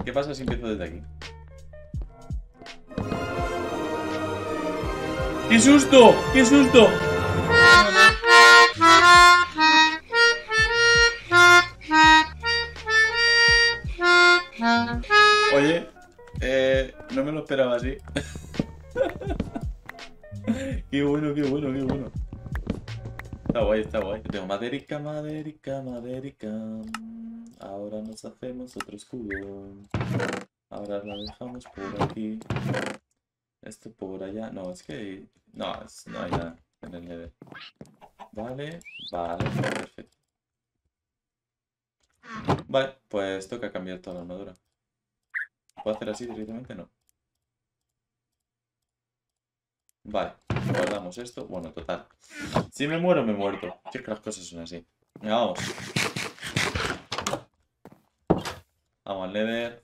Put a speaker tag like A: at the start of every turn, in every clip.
A: ¿Qué pasa si empiezo desde aquí? ¡Qué susto! ¡Qué susto! Oye, no me lo esperaba así. Qué bueno, qué bueno, qué bueno. Está guay, está guay. Tengo maderica, maderica, maderica. Ahora nos hacemos otro escudo. Ahora la dejamos por aquí. Esto por allá. No, es que... No, no hay nada en el Nether. Vale, vale, perfecto. Vale, pues toca cambiar toda la armadura. ¿Puedo hacer así directamente? No. Vale, guardamos esto. Bueno, total. Si me muero, me he muerto. Si es que las cosas son así. Venga, vamos. Vamos al Nether.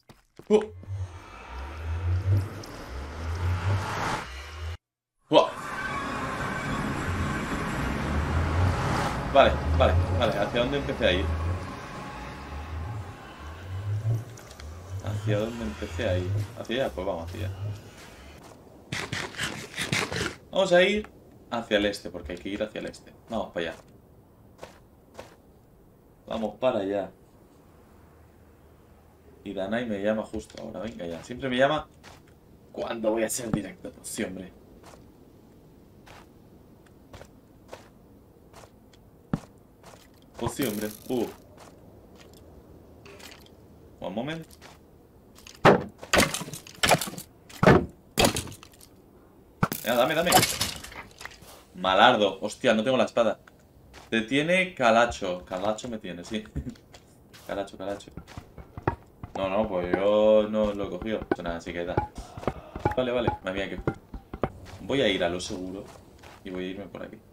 A: ¡Buah! Vale, vale, vale. ¿Hacia dónde empecé a ir? ¿Hacia dónde empecé a ir? ¿Hacia allá? Pues vamos hacia allá. Vamos a ir hacia el este, porque hay que ir hacia el este. Vamos para allá. Vamos para allá. Y Danai me llama justo ahora. Venga ya. Siempre me llama cuando voy a hacer directo. Pues sí, hombre. Pues sí, hombre. Un momento. Venga, dame, dame. Malardo. Hostia, no tengo la espada. Te tiene Calacho. Calacho me tiene, sí. Calacho, Calacho. No, no, pues yo no lo he cogido. Pues nada, así que da. Vale, vale. Madre mía, que... Voy a ir a lo seguro. Y voy a irme por aquí.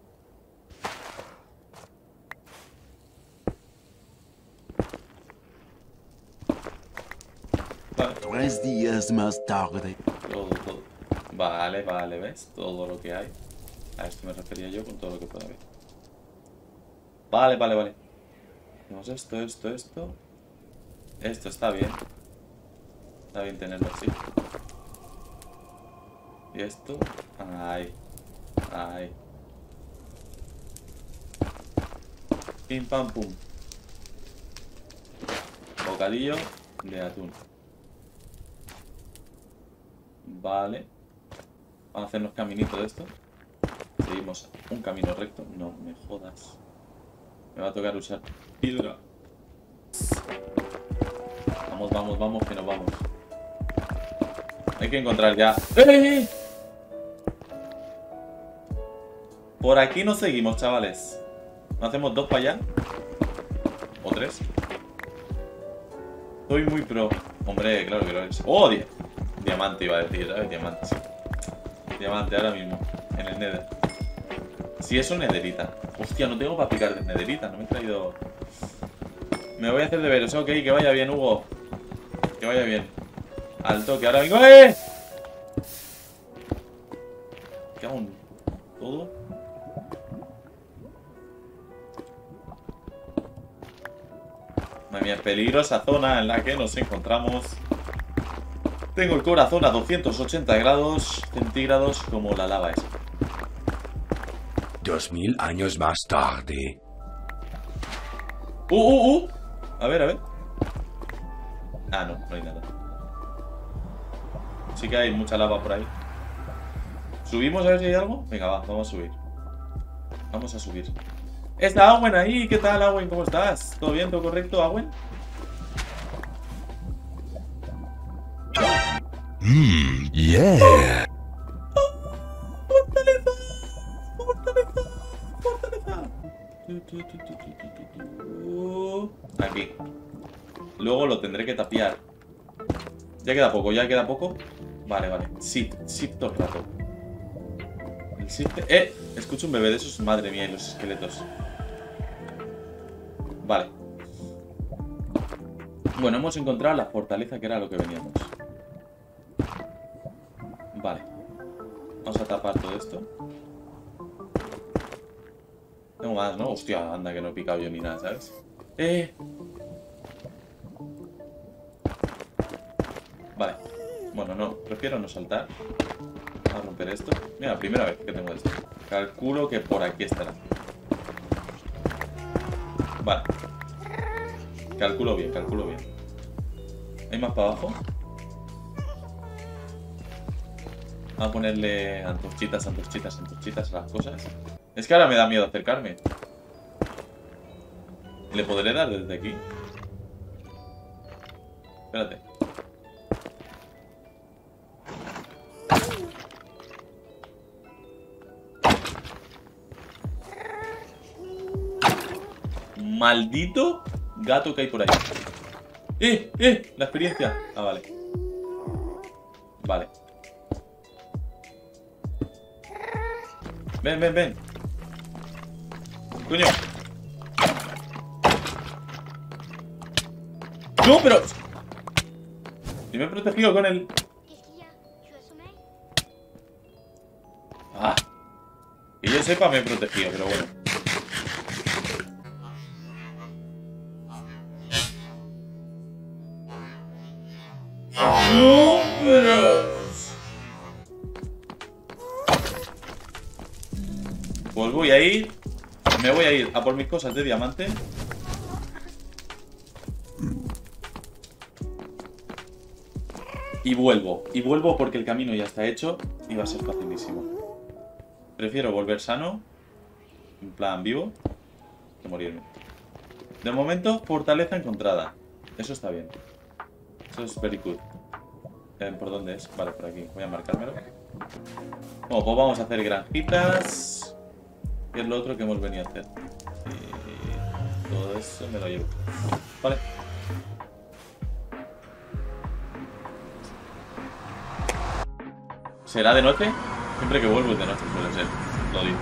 A: Vale.
B: 3 días más tarde.
A: Todo. Vale, vale, ¿ves? Todo lo que hay. A esto me refería yo con todo lo que pueda haber. Vale, vale, vale. Tenemos esto. Esto está bien. Está bien tenerlo así. Y esto... Ahí. Ahí. Pim, pam, pum. Bocadillo de atún. Vale. Vamos a hacernos caminito de esto. Seguimos un camino recto. No me jodas. Me va a tocar usar piedra. Vamos, vamos, vamos, que nos vamos. Hay que encontrar ya... ¡Eh! Por aquí no seguimos, chavales. ¿No hacemos 2 para allá? ¿O 3? Soy muy pro. Hombre, claro que lo es. ¡Oh! Diamante iba a decir, ¿sabes? Diamante, sí. Diamante ahora mismo. En el Nether. Si es un nederita. Hostia, no tengo para picar de nederita. No me he traído... Me voy a hacer deberes. Ok, que vaya bien, Hugo. Que vaya bien. Al toque, ahora vengo. ¡Eh! ¿Qué hago? ¿Todo? Madre mía, peligrosa zona en la que nos encontramos. Tengo el corazón a 280 grados centígrados como la lava esa.
B: 2000 años más tarde.
A: A ver, a ver. Ah, no, no hay nada. Sí que hay mucha lava por ahí. ¿Subimos a ver si hay algo? Venga, va, vamos a subir. Vamos a subir. Está Agüen ahí, ¿qué tal, Agüen? ¿Cómo estás? ¿Todo bien? ¿Todo correcto, Agüen?
B: Yeah.
A: ¡Fortaleza! ¡Fortaleza! ¡Fortaleza! Aquí. Luego lo tendré que tapiar. Ya queda poco, ya queda poco. Vale, vale. Sí todo el rato. El shift... Escucho un bebé de esos. Madre mía, y los esqueletos. Vale. Bueno, hemos encontrado la fortaleza que era lo que veníamos. Vale. Vamos a tapar todo esto. Tengo más, ¿no? Hostia, anda que no he picado yo ni nada, ¿sabes? Vale. Bueno, no. Prefiero no saltar. A romper esto. Mira, primera vez que tengo esto. Calculo que por aquí estará. Vale. Calculo bien, calculo bien. ¿Hay más para abajo? Vamos a ponerle antorchitas, antorchitas, antorchitas a las cosas. Es que ahora me da miedo acercarme. ¿Le podré dar desde aquí? Espérate. Maldito gato que hay por ahí. La experiencia. Ah, vale. Vale. Ven, ven, ven. Coño. No, pero... Si me he protegido con el... Ah. Que yo sepa me he protegido, pero bueno. No, pero... Pues voy a ir... Me voy a ir a por mis cosas de diamante. Y vuelvo. Y vuelvo porque el camino ya está hecho y va a ser facilísimo. Prefiero volver sano, en plan vivo, que morirme. De momento, fortaleza encontrada. Eso está bien. Eso es very good. ¿Por dónde es? Vale, por aquí. Voy a marcármelo. Bueno, pues vamos a hacer granjitas. ¿Qué es lo otro que hemos venido a hacer? Y todo eso me lo llevo. Vale. ¿Será de noche? Siempre que vuelvo es de noche, suele ser. Lo digo.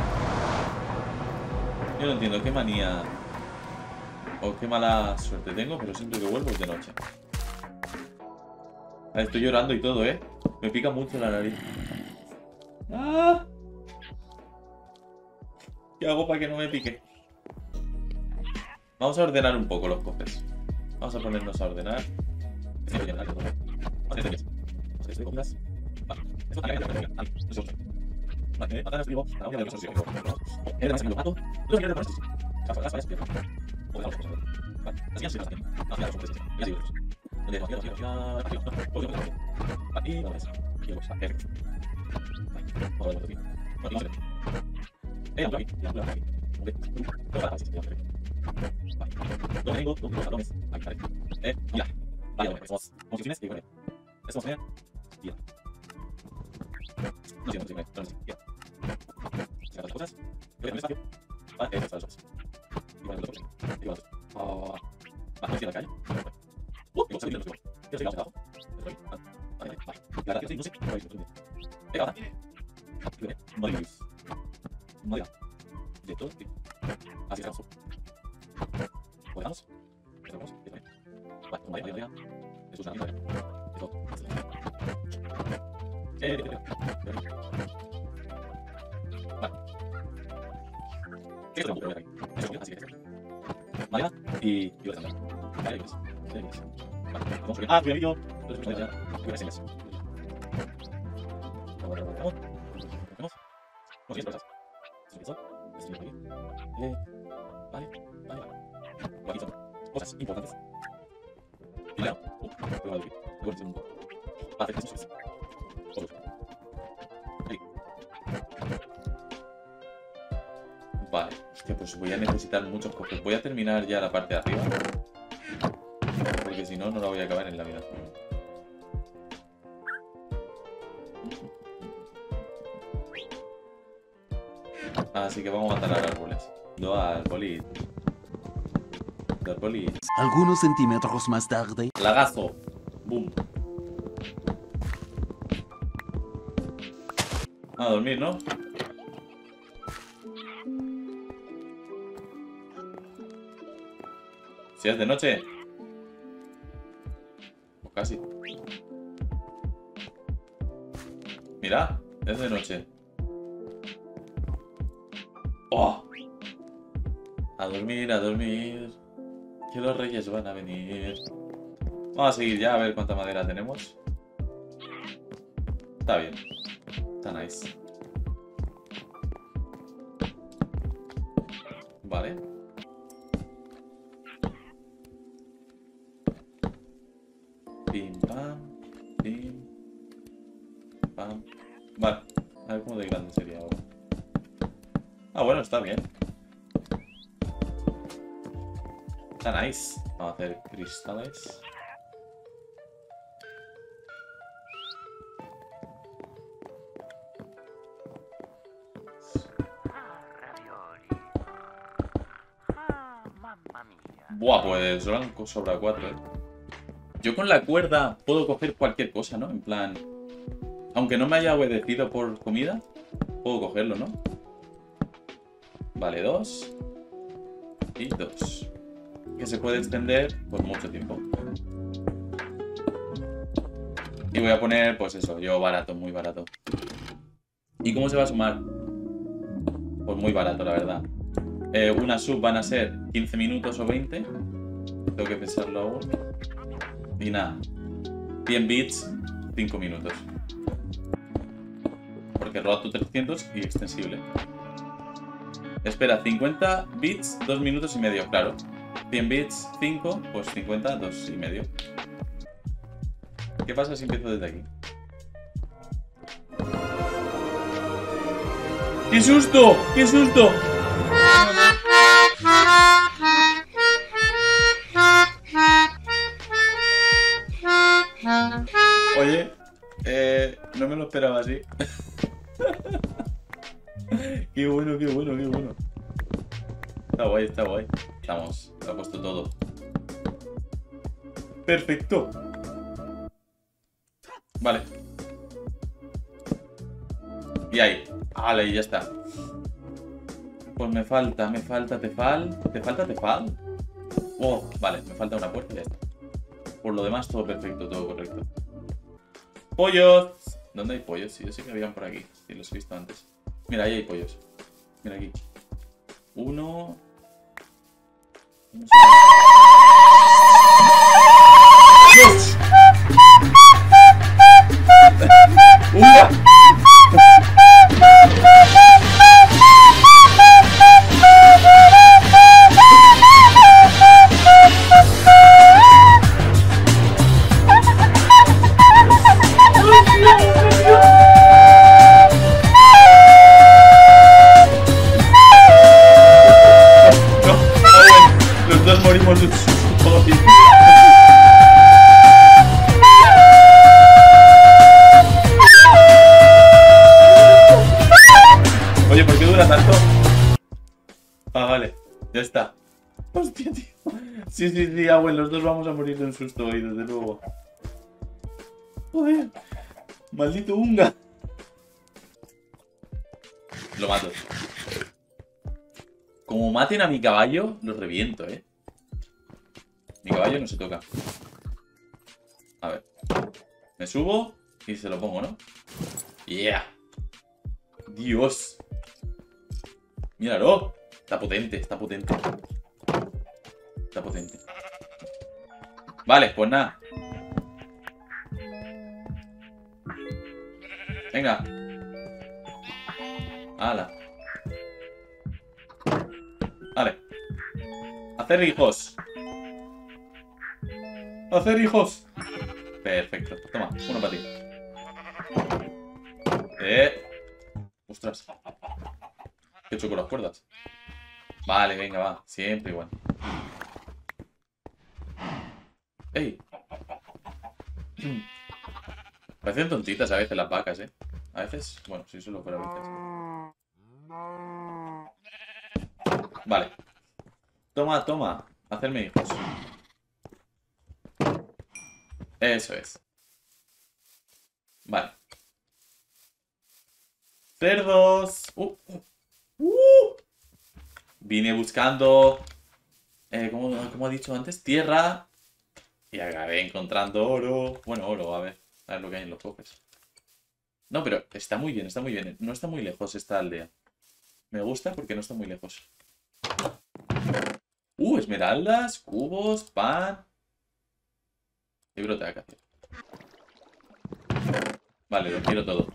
A: Yo no entiendo qué manía o qué mala suerte tengo, pero siempre que vuelvo es de noche. Estoy llorando y todo, ¿eh? Me pica mucho la nariz. ¡Ah! ¿Qué hago para que no me pique? Vamos a ordenar un poco los cofres. Vamos a ponernos a ordenar. Y yo también. Ah, primero cosas importantes. Vale, hostia, pues voy a necesitar muchos cofres. Voy a terminar ya la parte de arriba. Porque si no, no la voy a acabar en la vida. Así que vamos a matar a árboles. No al bolit. Al bolit.
B: Algunos centímetros más tarde.
A: Lagazo. Boom. A dormir, ¿no? Si es de noche. Pues casi. Mira, es de noche. ¡Oh! A dormir, a dormir. Que los reyes van a venir. Vamos a seguir ya a ver cuánta madera tenemos. Está bien. Está nice. Vale. Pim, pam. Pim. Pam. Vale. A ver cómo de grande sería ahora. Ah, bueno, está bien. Está nice. Vamos a hacer cristales. Buah, pues sobra 4, ¿eh? Yo con la cuerda puedo coger cualquier cosa, ¿no? En plan... Aunque no me haya obedecido por comida, puedo cogerlo, ¿no? Vale, 2. Y 2. Que se puede extender por mucho tiempo. Y voy a poner, pues eso, yo barato, muy barato. ¿Y cómo se va a sumar? Pues muy barato, la verdad. Una sub van a ser 15 minutos o 20. Tengo que pensarlo aún. Y nada. 100 bits, 5 minutos. Porque Road to 300 y extensible. Espera, 50 bits, 2 minutos y medio, claro. 100 bits, 5, pues 50, 2 y medio. ¿Qué pasa si empiezo desde aquí? ¡Qué susto! ¡Qué susto! Oye, no me lo esperaba así. Qué bueno, qué bueno, qué bueno. Está guay, está guay. Estamos, lo ha puesto todo. Perfecto. Vale. Y ahí. Vale, y ya está. Pues me falta Tefal. ¿Te falta Tefal? Oh, vale, me falta una puerta y ya está. Por lo demás, todo perfecto, todo correcto. ¡Pollos! ¿Dónde hay pollos? Sí, yo sé que habían por aquí. Sí, los he visto antes. Mira, ahí hay pollos. Mira aquí. Uno... ¡Dos! ¡Una! Morimos de un susto. Oye, ¿por qué dura tanto? Ah, vale, ya está. Hostia, tío. Sí, sí, sí, abuelo, los dos vamos a morir de un susto hoy, desde luego. Joder. Maldito Unga. Lo mato. Como maten a mi caballo, lo reviento, ¿eh? Mi caballo no se toca. A ver. Me subo y se lo pongo, ¿no? ¡Yeah! ¡Dios! ¡Míralo! Está potente, está potente. Está potente. Vale, pues nada. Venga. ¡Hala! Vale. Hacer hijos. Hacer hijos. Perfecto. Toma, uno para ti. Ostras. ¿Qué he hecho con las cuerdas? Vale, venga, va. Siempre igual. ¡Ey! Parecen tontitas a veces las vacas, ¿eh? A veces... Bueno, si solo fuera a veces. Vale. Toma, toma. Hacerme hijos. Eso es. Vale. Cerdos. Vine buscando... ¿cómo ha dicho antes? Tierra. Y acabé encontrando oro. Bueno, oro, a ver lo que hay en los cofres. No, pero está muy bien, está muy bien. No está muy lejos esta aldea. Me gusta porque no está muy lejos. Esmeraldas, cubos, pan. Y brote de acacia. Vale, lo quiero todo.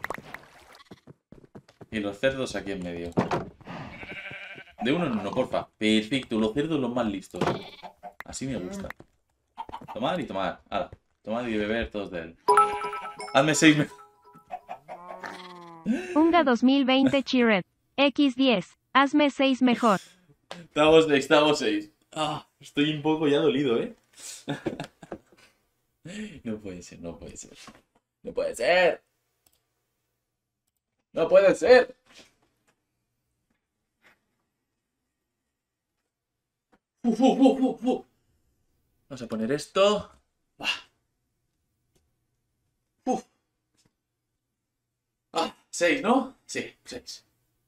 A: Y los cerdos aquí en medio. De uno en uno, porfa. Perfecto, los cerdos los más listos. Así me gusta. Tomar y tomar. Hala. Tomar y beber todos de él. Hazme 6.
C: Unga 2020 Chired. X10. Hazme 6 mejor.
A: Estamos 6. Ah, estoy un poco ya dolido, ¿eh? No puede ser, no puede ser. No puede ser. No puede ser. Vamos a poner esto. Uf. Ah, 6, ¿no? Sí, 6.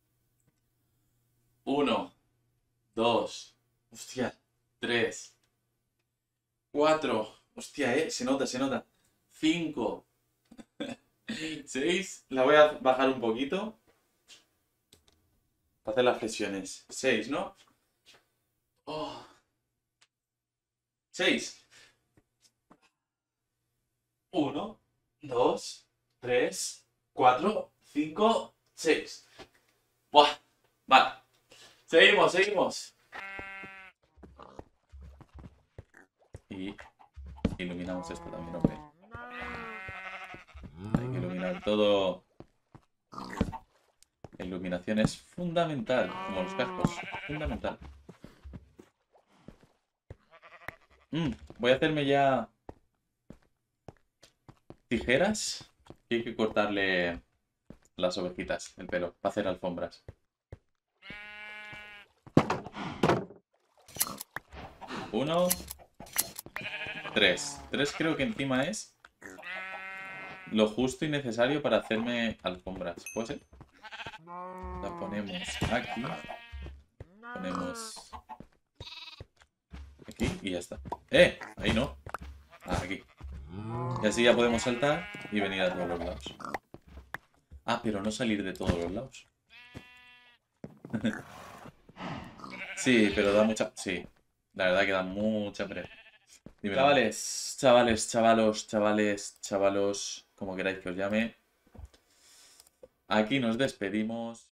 A: 1, 2, hostia, 3, 4, hostia, se nota, se nota. 5, 6, la voy a bajar un poquito para hacer las flexiones. 6, ¿no? Oh. 6. 1, 2, 3, 4, 5, 6. Buah, vale. Seguimos, seguimos. Y iluminamos esto también, hombre. Hay que iluminar todo. La iluminación es fundamental, como los cascos. Fundamental. Voy a hacerme ya tijeras. Y hay que cortarle las ovejitas, el pelo, para hacer alfombras. 1, 3. 3 creo que encima es lo justo y necesario para hacerme alfombras. ¿Puede ser? La ponemos aquí. Ponemos aquí y ya está. Ahí no. Aquí. Y así ya podemos saltar y venir a todos los lados. Ah, pero no salir de todos los lados. Sí, pero da mucha... Sí, la verdad que da mucha pereza. Chavales, chavales, chavalos, chavales, chavalos, como queráis que os llame. Aquí nos despedimos.